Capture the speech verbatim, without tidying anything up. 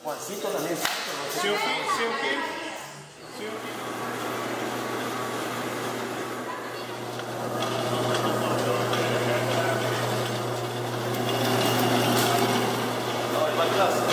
Juancito también. Sí, ok, sí, ok. Sí, ok. No, el más